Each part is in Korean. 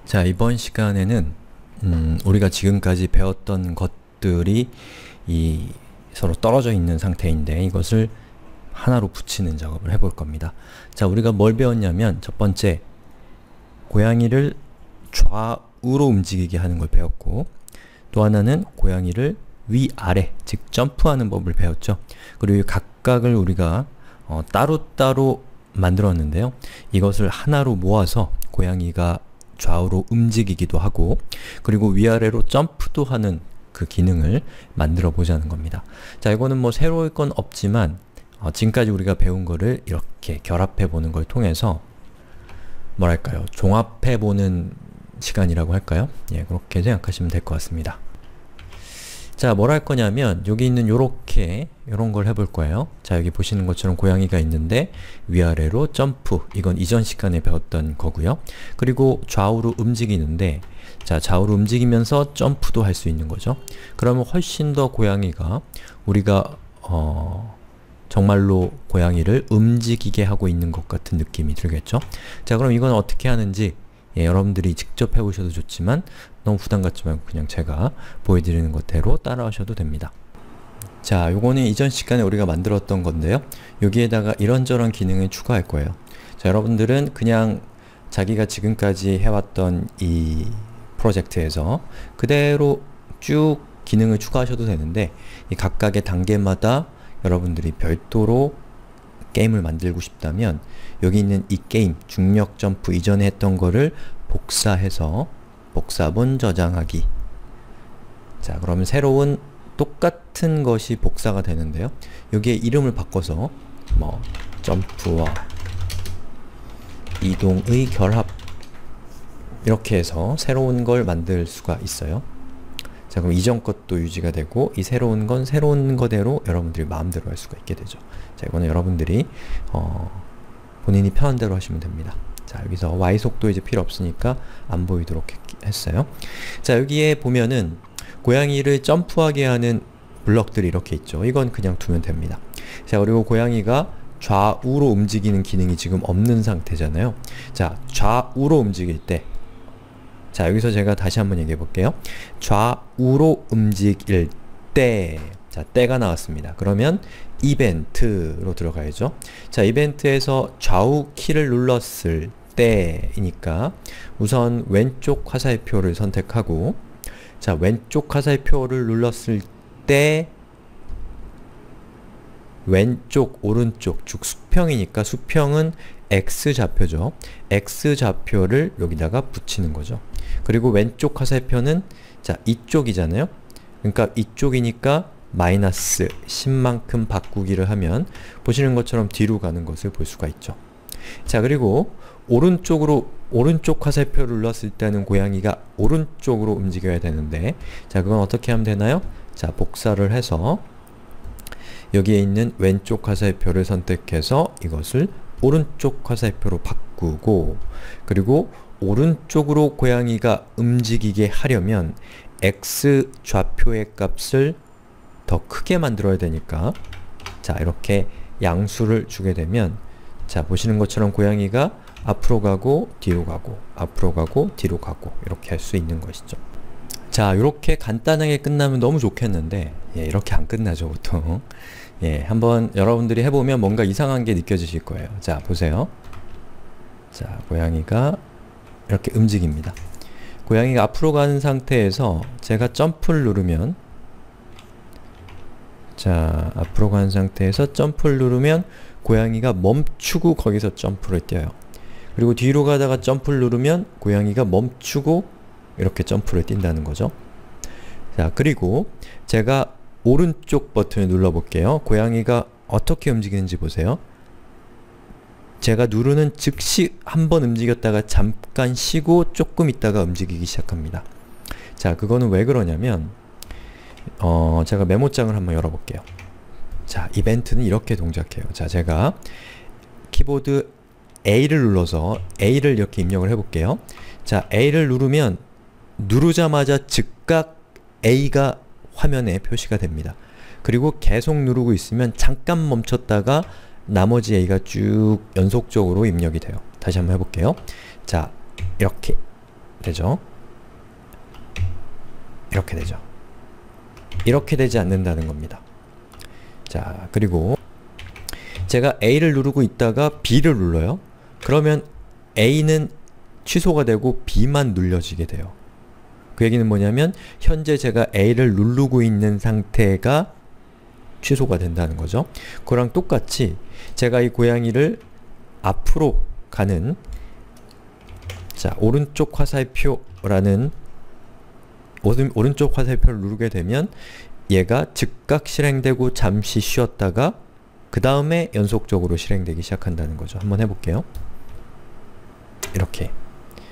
자, 이번 시간에는 우리가 지금까지 배웠던 것들이 서로 떨어져 있는 상태인데 이것을 하나로 붙이는 작업을 해볼 겁니다. 자, 우리가 뭘 배웠냐면 첫 번째, 고양이를 좌우로 움직이게 하는 걸 배웠고, 또 하나는 고양이를 위아래, 즉 점프하는 법을 배웠죠. 그리고 각각을 우리가 따로따로 만들었는데요. 이것을 하나로 모아서 고양이가 좌우로 움직이기도 하고, 그리고 위아래로 점프도 하는 그 기능을 만들어 보자는 겁니다. 자, 이거는 뭐 새로울 건 없지만 지금까지 우리가 배운 거를 이렇게 결합해 보는 걸 통해서 뭐랄까요? 종합해 보는 시간이라고 할까요? 예, 그렇게 생각하시면 될 것 같습니다. 자, 뭘 할 거냐면 여기 있는 요런 걸 해볼 거예요. 자, 여기 보시는 것처럼 고양이가 있는데 위아래로 점프, 이건 이전 시간에 배웠던 거고요. 그리고 좌우로 움직이는데, 자, 좌우로 움직이면서 점프도 할 수 있는 거죠. 그러면 훨씬 더 고양이가 우리가 정말로 고양이를 움직이게 하고 있는 것 같은 느낌이 들겠죠. 자, 그럼 이건 어떻게 하는지 여러분들이 직접 해보셔도 좋지만 너무 부담 갖지 말고 그냥 제가 보여드리는 것대로 따라하셔도 됩니다. 자, 요거는 이전 시간에 우리가 만들었던 건데요. 여기에다가 이런저런 기능을 추가할 거예요. 자, 여러분들은 그냥 자기가 지금까지 해왔던 이 프로젝트에서 그대로 쭉 기능을 추가하셔도 되는데, 이 각각의 단계마다 여러분들이 별도로 게임을 만들고 싶다면 여기 있는 이 게임, 중력 점프 이전에 했던 거를 복사해서 복사본 저장하기. 자, 그러면 새로운 똑같은 것이 복사가 되는데요. 여기에 이름을 바꿔서 뭐 점프와 이동의 결합, 이렇게 해서 새로운 걸 만들 수가 있어요. 자, 그럼 이전 것도 유지가 되고 이 새로운 건 새로운 거대로 여러분들이 마음대로 할 수가 있게 되죠. 자, 이거는 여러분들이 본인이 편한 대로 하시면 됩니다. 자, 여기서 Y속도 이제 필요 없으니까 안 보이도록 했어요. 자, 여기에 보면은 고양이를 점프하게 하는 블럭들이 이렇게 있죠. 이건 그냥 두면 됩니다. 자, 그리고 고양이가 좌우로 움직이는 기능이 지금 없는 상태잖아요. 자, 좌우로 움직일 때, 자, 여기서 제가 다시 한번 얘기해 볼게요. 좌우로 움직일 때, 자, 때가 나왔습니다. 그러면 이벤트로 들어가야죠. 자, 이벤트에서 좌우 키를 눌렀을 때이니까 우선 왼쪽 화살표를 선택하고, 자, 왼쪽 화살표를 눌렀을 때 왼쪽, 오른쪽, 즉 수평이니까 수평은 X좌표죠. X좌표를 여기다가 붙이는 거죠. 그리고 왼쪽 화살표는, 자, 이쪽이잖아요. 그러니까 이쪽이니까 마이너스 10만큼 바꾸기를 하면 보시는 것처럼 뒤로 가는 것을 볼 수가 있죠. 자, 그리고 오른쪽 화살표를 눌렀을 때는 고양이가 오른쪽으로 움직여야 되는데, 자, 그건 어떻게 하면 되나요? 자, 복사를 해서 여기에 있는 왼쪽 화살표를 선택해서 이것을 오른쪽 화살표로 바꾸고, 그리고 오른쪽으로 고양이가 움직이게 하려면 X좌표의 값을 더 크게 만들어야 되니까, 자, 이렇게 양수를 주게 되면, 자, 보시는 것처럼 고양이가 앞으로 가고 뒤로 가고 앞으로 가고 뒤로 가고 이렇게 할 수 있는 것이죠. 자, 이렇게 간단하게 끝나면 너무 좋겠는데, 이렇게 안 끝나죠, 보통. 한번 여러분들이 해보면 뭔가 이상한 게 느껴지실 거예요. 자, 보세요. 자, 고양이가 이렇게 움직입니다. 고양이가 앞으로 가는 상태에서 제가 점프를 누르면, 자, 앞으로 가는 상태에서 점프를 누르면 고양이가 멈추고 거기서 점프를 뛰어요. 그리고 뒤로 가다가 점프를 누르면 고양이가 멈추고 이렇게 점프를 뛴다는 거죠. 자, 그리고 제가 오른쪽 버튼을 눌러 볼게요. 고양이가 어떻게 움직이는지 보세요. 제가 누르는 즉시 한번 움직였다가 잠깐 쉬고 조금 있다가 움직이기 시작합니다. 자, 그거는 왜 그러냐면 제가 메모장을 한번 열어볼게요. 자, 이벤트는 이렇게 동작해요. 자, 제가 키보드 A를 눌러서 A를 이렇게 입력을 해볼게요. 자, A를 누르면 누르자마자 즉각 A가 화면에 표시가 됩니다. 그리고 계속 누르고 있으면 잠깐 멈췄다가 나머지 A가 쭉 연속적으로 입력이 돼요. 다시 한번 해볼게요. 자, 이렇게 되죠. 이렇게 되죠. 이렇게 되지 않는다는 겁니다. 자, 그리고 제가 A를 누르고 있다가 B를 눌러요. 그러면 A는 취소가 되고 B만 눌려지게 돼요. 그 얘기는 뭐냐면 현재 제가 A를 누르고 있는 상태가 취소가 된다는 거죠. 그거랑 똑같이 제가 이 고양이를 앞으로 가는 자, 오른쪽 화살표라는 오른쪽 화살표를 누르게 되면 얘가 즉각 실행되고 잠시 쉬었다가 그 다음에 연속적으로 실행되기 시작한다는 거죠. 한번 해볼게요. 이렇게.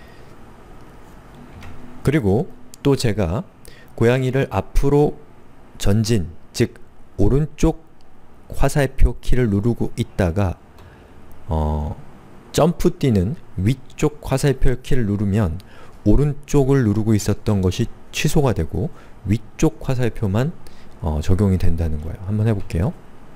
그리고 또 제가 고양이를 앞으로 전진, 즉 오른쪽 화살표 키를 누르고 있다가 점프 뛰는 위쪽 화살표 키를 누르면 오른쪽을 누르고 있었던 것이 취소가 되고 위쪽 화살표만 적용이 된다는 거예요. 한번 해볼게요.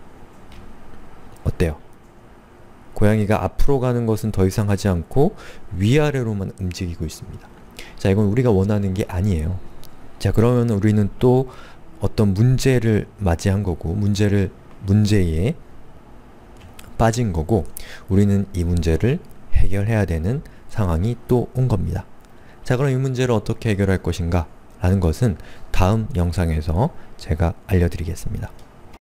어때요? 고양이가 앞으로 가는 것은 더 이상 하지 않고 위아래로만 움직이고 있습니다. 자, 이건 우리가 원하는 게 아니에요. 자, 그러면 우리는 또 어떤 문제를 맞이한 거고 문제에 빠진 거고 우리는 이 문제를 해결해야 되는 상황이 또 온 겁니다. 자, 그럼 이 문제를 어떻게 해결할 것인가 라는 것은 다음 영상에서 제가 알려드리겠습니다.